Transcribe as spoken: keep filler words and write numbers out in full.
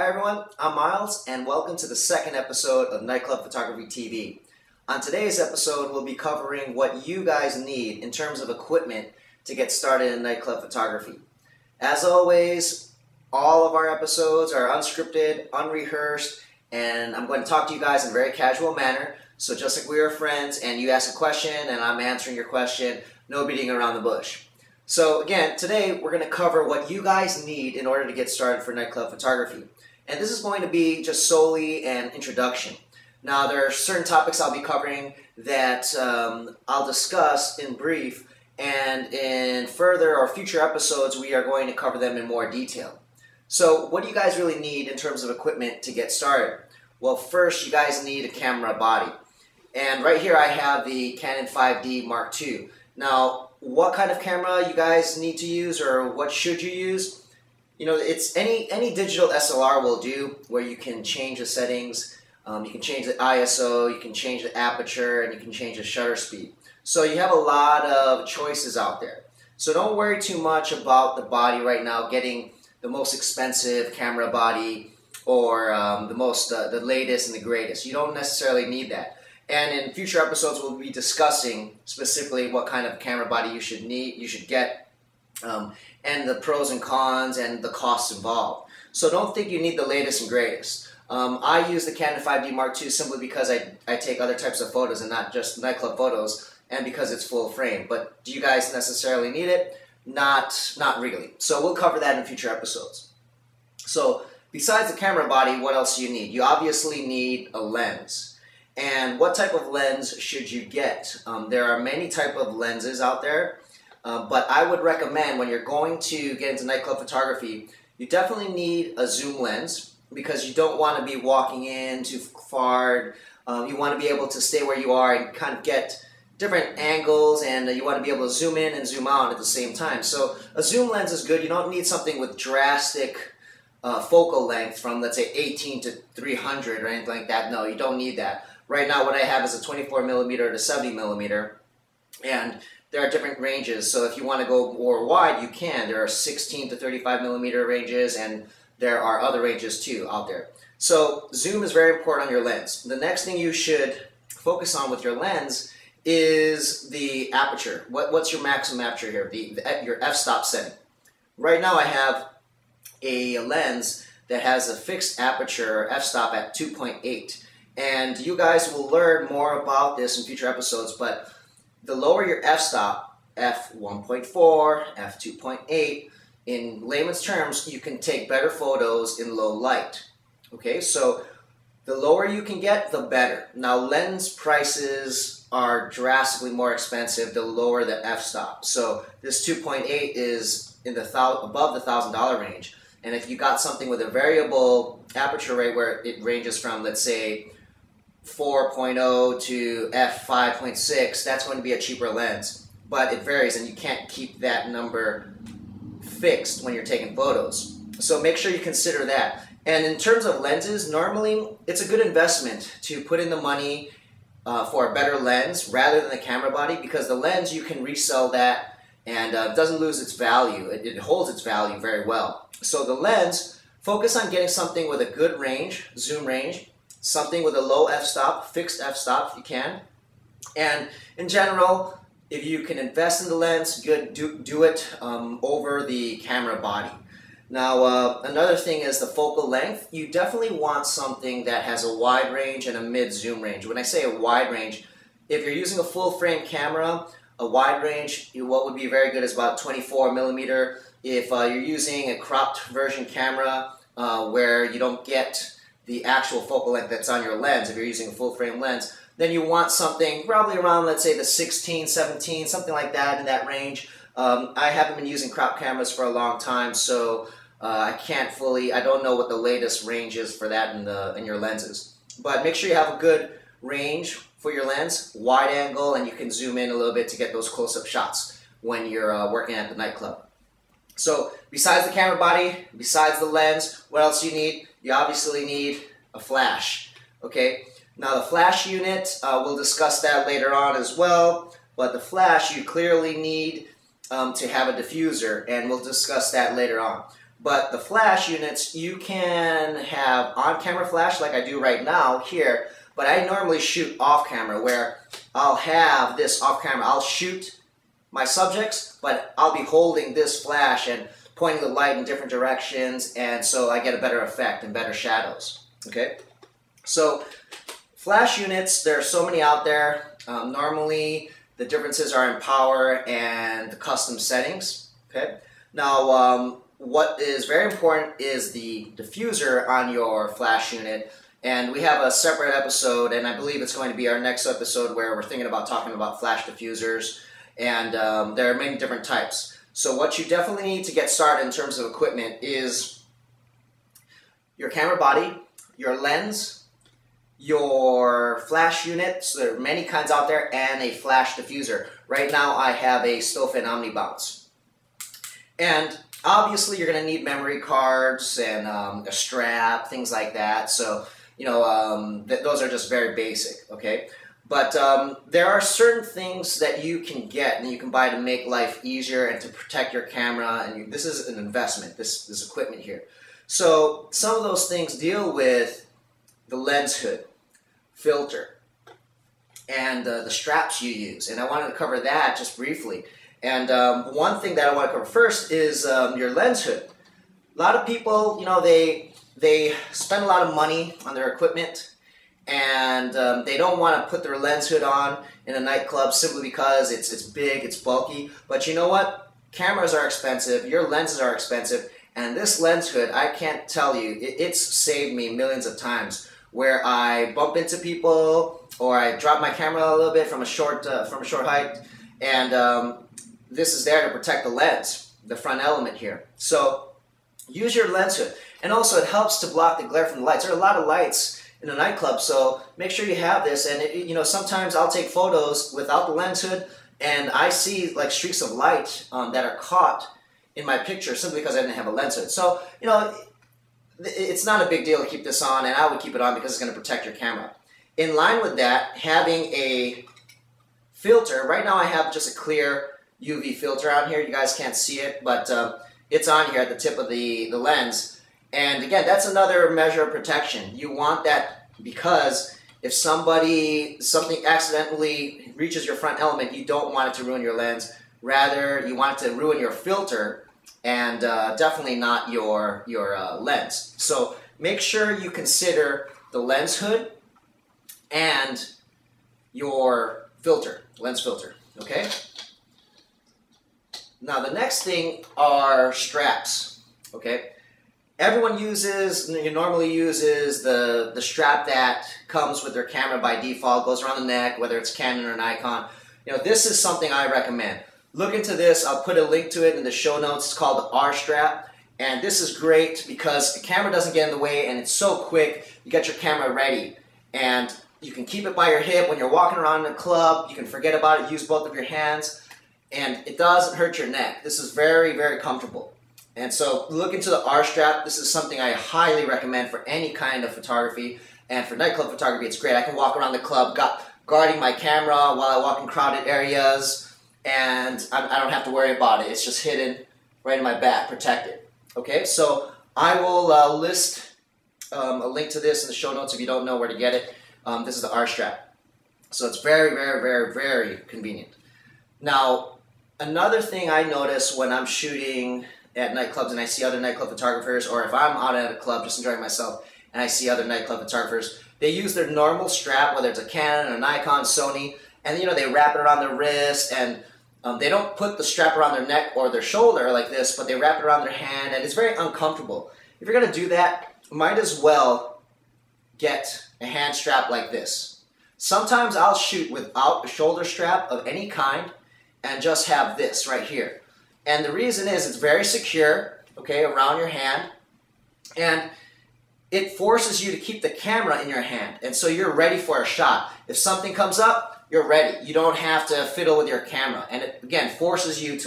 everyone, I'm Myles, and welcome to the second episode of Nightclub Photography T V. On today's episode, we'll be covering what you guys need in terms of equipment to get started in nightclub photography. As always, all of our episodes are unscripted, unrehearsed, and I'm going to talk to you guys in a very casual manner. So just like we are friends and you ask a question and I'm answering your question, no beating around the bush. So again, today we're going to cover what you guys need in order to get started for nightclub photography. And this is going to be just solely an introduction. Now there are certain topics I'll be covering that um, I'll discuss in brief, and in further or future episodes we are going to cover them in more detail. So what do you guys really need in terms of equipment to get started? Well, first you guys need a camera body. And right here I have the Canon five D Mark two. Now, what kind of camera you guys need to use, or what should you use? You know, it's any any digital S L R will do, where you can change the settings, um, you can change the I S O, you can change the aperture, and you can change the shutter speed. So you have a lot of choices out there. So don't worry too much about the body right now, getting the most expensive camera body or um, the most uh, the latest and the greatest. You don't necessarily need that. And in future episodes, we'll be discussing specifically what kind of camera body you should need, you should get, um, and the pros and cons and the costs involved. So don't think you need the latest and greatest. Um, I use the Canon five D Mark two simply because I, I take other types of photos and not just nightclub photos, and because it's full frame. But do you guys necessarily need it? Not, not really. So we'll cover that in future episodes. So besides the camera body, what else do you need? You obviously need a lens. And what type of lens should you get? Um, there are many type of lenses out there, uh, but I would recommend when you're going to get into nightclub photography, you definitely need a zoom lens, because you don't want to be walking in too far. Um, you want to be able to stay where you are and kind of get different angles, and uh, you want to be able to zoom in and zoom out at the same time. So a zoom lens is good. You don't need something with drastic uh, focal length from, let's say, eighteen to three hundred or anything like that. No, you don't need that. Right now what I have is a twenty-four millimeter to seventy millimeter, and there are different ranges. So if you want to go more wide, you can. There are sixteen to thirty-five millimeter ranges, and there are other ranges too out there. So zoom is very important on your lens. The next thing you should focus on with your lens is the aperture. What, what's your maximum aperture here? The, the, your f-stop setting. Right now I have a lens that has a fixed aperture, or f-stop, at two point eight. And you guys will learn more about this in future episodes, but the lower your f-stop, f one point four, f two point eight, in layman's terms, you can take better photos in low light. Okay, so the lower you can get, the better. Now, lens prices are drastically more expensive the lower the f-stop. So this two point eight is in the above the one thousand dollar range. And if you got something with a variable aperture rate where it ranges from, let's say, four point oh to f five point six, that's going to be a cheaper lens. But it varies, and you can't keep that number fixed when you're taking photos. So make sure you consider that. And in terms of lenses, normally it's a good investment to put in the money uh, for a better lens rather than the camera body, because the lens, you can resell that, and uh, doesn't lose its value. It, it holds its value very well. So the lens, focus on getting something with a good range, zoom range, something with a low f-stop, fixed f-stop if you can. And in general, if you can invest in the lens, good, do, do it um, over the camera body. Now, uh, another thing is the focal length. You definitely want something that has a wide range and a mid-zoom range. When I say a wide range, if you're using a full-frame camera, a wide range, what would be very good is about twenty-four millimeter. If uh, you're using a cropped version camera uh, where you don't get the actual focal length that's on your lens, if you're using a full-frame lens, then you want something probably around, let's say, the sixteen, seventeen, something like that, in that range. Um, I haven't been using crop cameras for a long time, so uh, I can't fully, I don't know what the latest range is for that in, the, in your lenses. But make sure you have a good range for your lens, wide angle, and you can zoom in a little bit to get those close-up shots when you're uh, working at the nightclub. So besides the camera body, besides the lens, what else do you need? You obviously need a flash. Okay. Now the flash unit, uh, we'll discuss that later on as well, but the flash you clearly need um, to have a diffuser, and we'll discuss that later on. But the flash units, you can have on-camera flash like I do right now here, but I normally shoot off-camera where I'll have this off-camera. I'll shoot my subjects, but I'll be holding this flash and pointing the light in different directions, and so I get a better effect and better shadows. Okay, so flash units, there are so many out there. Um, normally, the differences are in power and the custom settings. Okay, now um, what is very important is the diffuser on your flash unit, and we have a separate episode, and I believe it's going to be our next episode where we're thinking about talking about flash diffusers, and um, there are many different types. So what you definitely need to get started in terms of equipment is your camera body, your lens, your flash unit, so there are many kinds out there, and a flash diffuser. Right now I have a Stofan OmniBounce. And obviously you're going to need memory cards and um, a strap, things like that. So, you know, um, th those are just very basic, okay? But um, there are certain things that you can get and you can buy to make life easier and to protect your camera. And you, this is an investment, this, this equipment here. So some of those things deal with the lens hood, filter, and uh, the straps you use. And I wanted to cover that just briefly. And um, one thing that I want to cover first is um, your lens hood. A lot of people, you know, they, they spend a lot of money on their equipment, and um, they don't want to put their lens hood on in a nightclub simply because it's, it's big, it's bulky. But you know what? Cameras are expensive, your lenses are expensive, and this lens hood, I can't tell you, it, it's saved me millions of times where I bump into people or I drop my camera a little bit from a short, uh, from a short height, and um, this is there to protect the lens, the front element here. So use your lens hood. And also it helps to block the glare from the lights. There are a lot of lights in a nightclub, so make sure you have this. And it, you know, sometimes I'll take photos without the lens hood, and I see like streaks of light um, that are caught in my picture simply because I didn't have a lens hood. So, you know, it's not a big deal to keep this on, and I would keep it on because it's going to protect your camera. In line with that, having a filter. Right now I have just a clear U V filter on here. You guys can't see it, but uh, it's on here at the tip of the, the lens. And again, that's another measure of protection. You want that because if somebody, something accidentally reaches your front element, you don't want it to ruin your lens. Rather, you want it to ruin your filter, and uh, definitely not your, your uh, lens. So make sure you consider the lens hood and your filter, lens filter, okay? Now the next thing are straps, okay? Everyone uses, normally uses the, the strap that comes with their camera by default, goes around the neck, whether it's Canon or Nikon. You know, this is something I recommend. Look into this. I'll put a link to it in the show notes. It's called the R strap. And this is great because the camera doesn't get in the way and it's so quick. You get your camera ready. And you can keep it by your hip when you're walking around in a club. You can forget about it, use both of your hands. And it doesn't hurt your neck. This is very, very comfortable. And so look into the R strap. This is something I highly recommend for any kind of photography. And for nightclub photography, it's great. I can walk around the club got, guarding my camera while I walk in crowded areas, and I, I don't have to worry about it. It's just hidden right in my back, protected. Okay, so I will uh, list um, a link to this in the show notes if you don't know where to get it. Um, this is the R strap. So it's very, very, very, very convenient. Now, another thing I notice when I'm shooting at nightclubs and I see other nightclub photographers, or if I'm out at a club just enjoying myself and I see other nightclub photographers, they use their normal strap, whether it's a Canon, a Nikon, Sony, and you know, they wrap it around their wrist, and um, they don't put the strap around their neck or their shoulder like this, but they wrap it around their hand, and it's very uncomfortable. If you're going to do that, might as well get a hand strap like this. Sometimes I'll shoot without a shoulder strap of any kind and just have this right here. And the reason is it's very secure, okay, around your hand, and it forces you to keep the camera in your hand, and so you're ready for a shot. If something comes up, you're ready. You don't have to fiddle with your camera, and it, again, forces you to